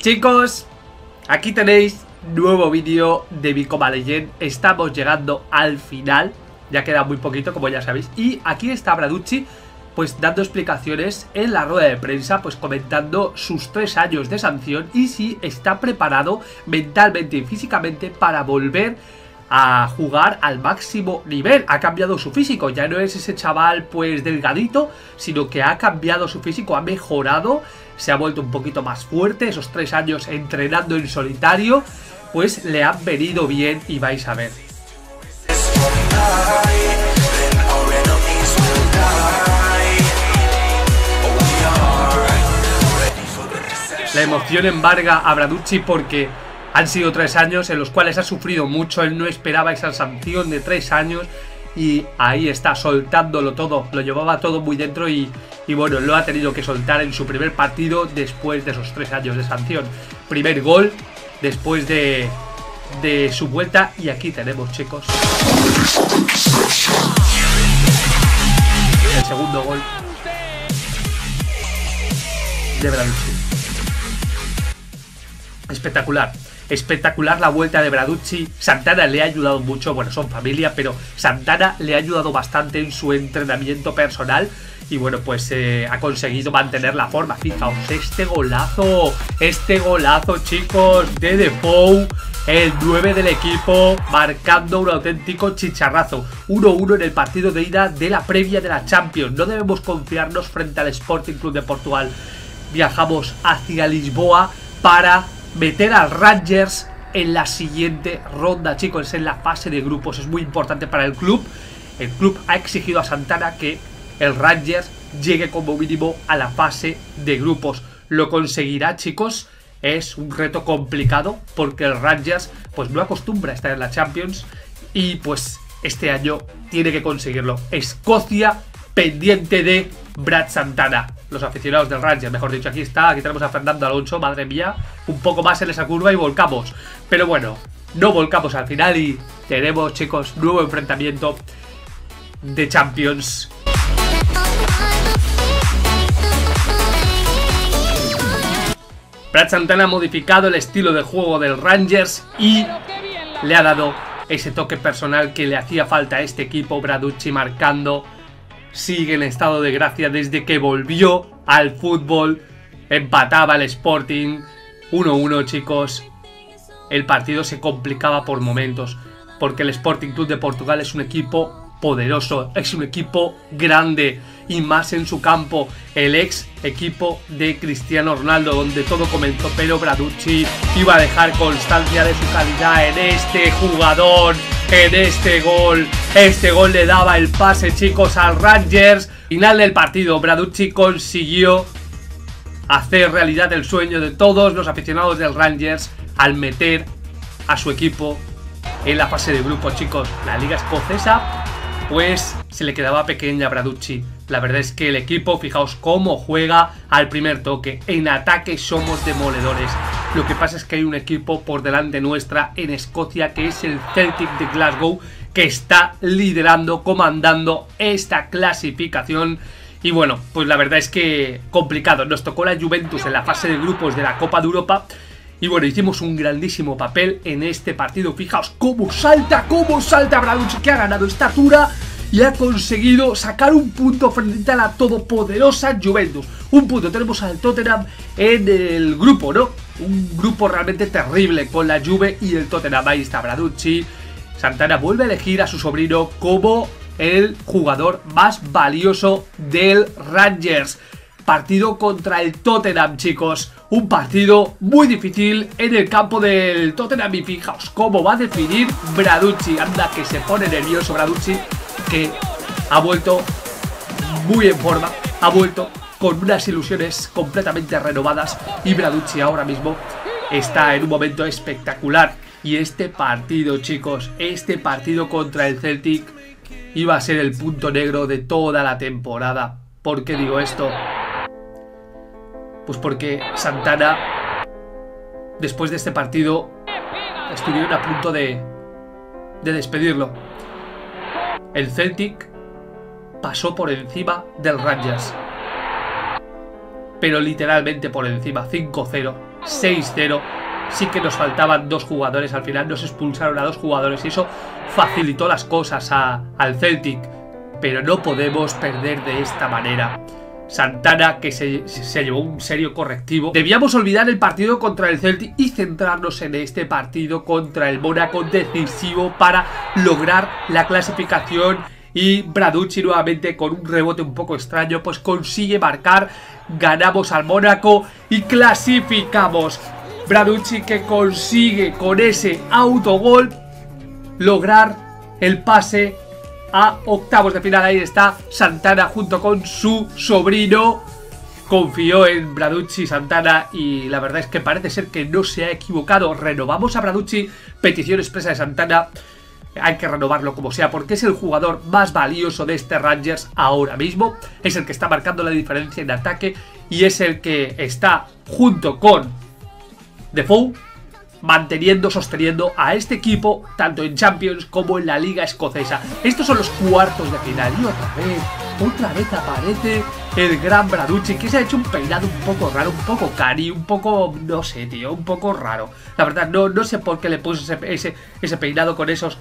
Chicos, aquí tenéis nuevo vídeo de Mobile Legends. Estamos llegando al final, ya queda muy poquito, como ya sabéis. Y aquí está Braducci, pues dando explicaciones en la rueda de prensa, pues comentando sus 3 años de sanción y si está preparado mentalmente y físicamente para volver a jugar al máximo nivel. Ha cambiado su físico, ya no es ese chaval pues delgadito, sino que ha cambiado su físico, ha mejorado, se ha vuelto un poquito más fuerte. Esos 3 años entrenando en solitario pues le han venido bien y vais a ver. La emoción embarga a Braducci porque han sido 3 años en los cuales ha sufrido mucho. Él no esperaba esa sanción de 3 años y ahí está, soltándolo todo. Lo llevaba todo muy dentro y bueno, lo ha tenido que soltar en su primer partido después de esos 3 años de sanción. Primer gol después de su vuelta y aquí tenemos, chicos, el segundo gol de Braducci. Espectacular. Espectacular la vuelta de Braducci. Santana le ha ayudado mucho, bueno, son familia, pero Santana le ha ayudado bastante en su entrenamiento personal. Y bueno, pues ha conseguido mantener la forma. Fijaos, este golazo, chicos, de Defoe, el 9 del equipo, marcando un auténtico chicharrazo. 1-1 en el partido de ida de la previa de la Champions. No debemos confiarnos frente al Sporting Club de Portugal. Viajamos hacia Lisboa para meter al Rangers en la siguiente ronda, chicos, en la fase de grupos. Es muy importante para el club. El club ha exigido a Santana que el Rangers llegue como mínimo a la fase de grupos. ¿Lo conseguirá, chicos? Es un reto complicado porque el Rangers pues no acostumbra a estar en la Champions y pues este año tiene que conseguirlo. Escocia pendiente de Brad Santana. Los aficionados del Rangers, mejor dicho, aquí está, aquí tenemos a Fernando Alonso, madre mía, un poco más en esa curva y volcamos. Pero bueno, no volcamos al final y tenemos, chicos, nuevo enfrentamiento de Champions. Brad Santana ha modificado el estilo de juego del Rangers y le ha dado ese toque personal que le hacía falta a este equipo. Braducci marcando. Sigue en estado de gracia desde que volvió al fútbol. Empataba el Sporting 1-1, chicos. El partido se complicaba por momentos porque el Sporting Club de Portugal es un equipo poderoso, es un equipo grande y más en su campo, el ex equipo de Cristiano Ronaldo, donde todo comenzó, pero Braducci iba a dejar constancia de su calidad en este jugador, en este gol. Este gol le daba el pase, chicos, al Rangers. Final del partido, Braducci consiguió hacer realidad el sueño de todos los aficionados del Rangers al meter a su equipo en la fase de grupo, chicos. La liga escocesa pues se le quedaba pequeña a Braducci. La verdad es que el equipo, fijaos cómo juega al primer toque. En ataque somos demoledores. Lo que pasa es que hay un equipo por delante nuestra en Escocia, que es el Celtic de Glasgow, que está liderando, comandando esta clasificación. Y bueno, pues la verdad es que complicado. Nos tocó la Juventus en la fase de grupos de la Copa de Europa. Y bueno, hicimos un grandísimo papel en este partido. Fijaos cómo salta Braducci, que ha ganado estatura y ha conseguido sacar un punto frente a la todopoderosa Juventus. Un punto, tenemos al Tottenham en el grupo, ¿no? Un grupo realmente terrible con la Juve y el Tottenham. Ahí está Braducci. Santana vuelve a elegir a su sobrino como el jugador más valioso del Rangers. Partido contra el Tottenham, chicos. Un partido muy difícil en el campo del Tottenham. Y fijaos cómo va a definir Braducci. Anda, que se pone nervioso Braducci, que ha vuelto muy en forma. Ha vuelto con unas ilusiones completamente renovadas. Y Braducci ahora mismo está en un momento espectacular. Y este partido, chicos, este partido contra el Celtic iba a ser el punto negro de toda la temporada. ¿Por qué digo esto? Pues porque Santana, después de este partido, estuvieron a punto de despedirlo. El Celtic pasó por encima del Rangers, pero literalmente por encima, 5-0. 6-0. Sí que nos faltaban 2 jugadores, al final nos expulsaron a 2 jugadores y eso facilitó las cosas al Celtic. Pero no podemos perder de esta manera. Santana, que se llevó un serio correctivo. Debíamos olvidar el partido contra el Celtic y centrarnos en este partido contra el Mónaco, decisivo para lograr la clasificación. Y Braducci nuevamente, con un rebote un poco extraño, pues consigue marcar. Ganamos al Mónaco y clasificamos. Braducci, que consigue con ese autogol lograr el pase a octavos de final. Ahí está Santana junto con su sobrino. Confió en Braducci Santana y la verdad es que parece ser que no se ha equivocado. Renovamos a Braducci, petición expresa de Santana. Hay que renovarlo como sea porque es el jugador más valioso de este Rangers ahora mismo. Es el que está marcando la diferencia en ataque y es el que está junto con Defoe manteniendo, sosteniendo a este equipo tanto en Champions como en la Liga Escocesa. Estos son los cuartos de final y otra vez aparece el gran Braducci, que se ha hecho un peinado un poco raro, un poco cari, un poco, no sé, tío, un poco raro. La verdad, no sé por qué le puso ese peinado con esos...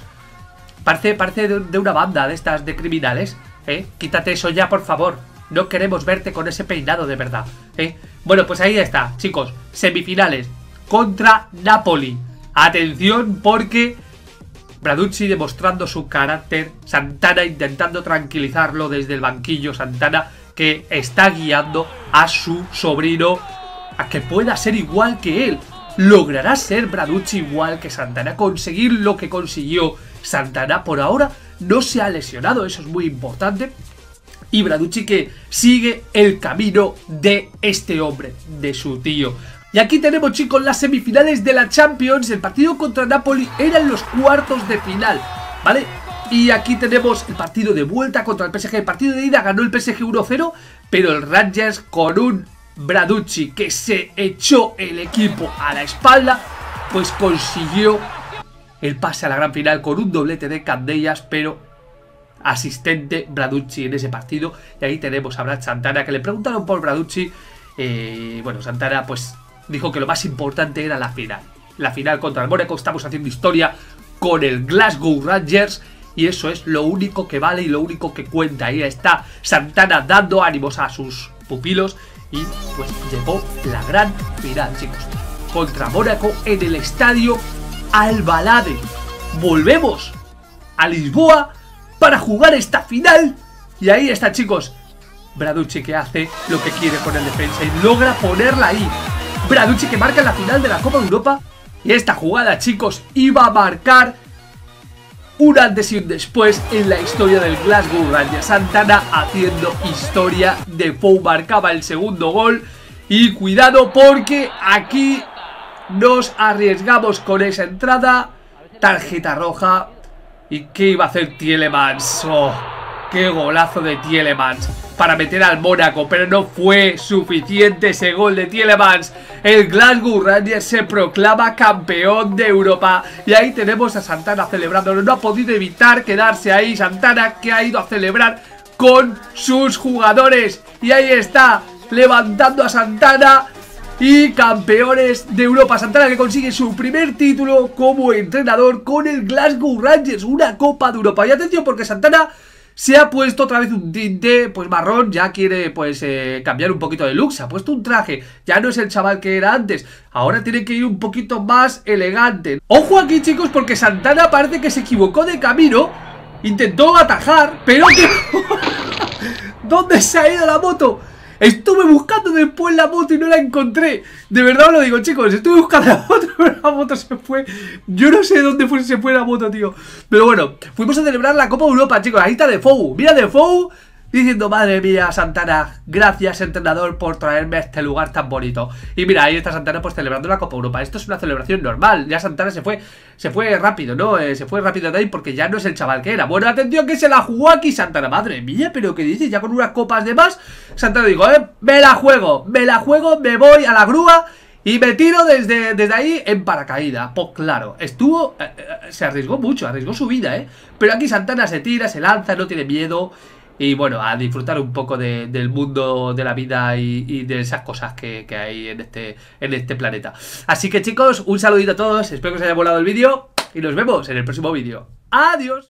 Parece de una banda de estas de criminales, ¿eh? Quítate eso ya, por favor. No queremos verte con ese peinado de verdad, ¿eh? Bueno, pues ahí está, chicos, semifinales contra Napoli. Atención porque Braducci demostrando su carácter, Santana intentando tranquilizarlo desde el banquillo, Santana que está guiando a su sobrino a que pueda ser igual que él. ¿Logrará ser Braducci igual que Santana? ¿Conseguir lo que consiguió Santana? Por ahora no se ha lesionado, eso es muy importante. Y Braducci que sigue el camino de este hombre, de su tío. Y aquí tenemos, chicos, las semifinales de la Champions. El partido contra Napoli eran los cuartos de final, ¿vale? Y aquí tenemos el partido de vuelta contra el PSG. El partido de ida ganó el PSG 1-0, pero el Rangers, con un Braducci que se echó el equipo a la espalda, pues consiguió el pase a la gran final con un doblete de Candellas, pero asistente Braducci en ese partido. Y ahí tenemos a Brad Santana, que le preguntaron por Braducci. Bueno, Santana pues dijo que lo más importante era la final. La final contra el Mónaco. Estamos haciendo historia con el Glasgow Rangers y eso es lo único que vale y lo único que cuenta. Ahí está Santana dando ánimos a sus pupilos y pues llegó la gran final, chicos, contra Mónaco en el estadio Alvalade. Volvemos a Lisboa para jugar esta final y ahí está, chicos, Braducci que hace lo que quiere con el defensa y logra ponerla ahí. Braducci que marca en la final de la Copa de Europa. Y esta jugada, chicos, iba a marcar un antes y un después en la historia del Glasgow Rangers. Santana haciendo historia. Defoe marcaba el segundo gol. Y cuidado porque aquí nos arriesgamos con esa entrada. Tarjeta roja. ¿Y qué iba a hacer Tielemans? ¡Oh! ¡Qué golazo de Tielemans! Para meter al Mónaco, pero no fue suficiente ese gol de Tielemans. El Glasgow Rangers se proclama campeón de Europa. Y ahí tenemos a Santana celebrando. No ha podido evitar quedarse ahí. Santana que ha ido a celebrar con sus jugadores. Y ahí está, levantando a Santana. Y campeones de Europa. Santana que consigue su primer título como entrenador con el Glasgow Rangers. Una Copa de Europa. Y atención porque Santana se ha puesto otra vez un tinte pues marrón, ya quiere pues cambiar un poquito de look, se ha puesto un traje, ya no es el chaval que era antes, ahora tiene que ir un poquito más elegante. Ojo aquí, chicos, porque Santana parece que se equivocó de camino, intentó atajar, pero que... ¿Dónde se ha ido la moto? Estuve buscando después la moto y no la encontré. De verdad os lo digo, chicos, estuve buscando la moto, pero la moto se fue. Yo no sé dónde se fue la moto, tío. Pero bueno, fuimos a celebrar la Copa de Europa, chicos. Ahí está Defoe, mira Defoe diciendo, madre mía, Santana, gracias, entrenador, por traerme a este lugar tan bonito. Y mira, ahí está Santana pues celebrando la Copa Europa. Esto es una celebración normal. Ya Santana se fue rápido, ¿no? Se fue rápido de ahí porque ya no es el chaval que era. Bueno, atención que se la jugó aquí Santana. Madre mía, pero ¿qué dices? Ya con unas copas de más, Santana dijo, me la juego, me voy a la grúa y me tiro desde ahí en paracaídas. Pues claro, se arriesgó mucho, arriesgó su vida, Pero aquí Santana se tira, se lanza, no tiene miedo. y bueno, a disfrutar un poco del mundo, de la vida y de esas cosas que hay en este planeta. Así que chicos, un saludito a todos, espero que os haya molado el vídeo y nos vemos en el próximo vídeo. ¡Adiós!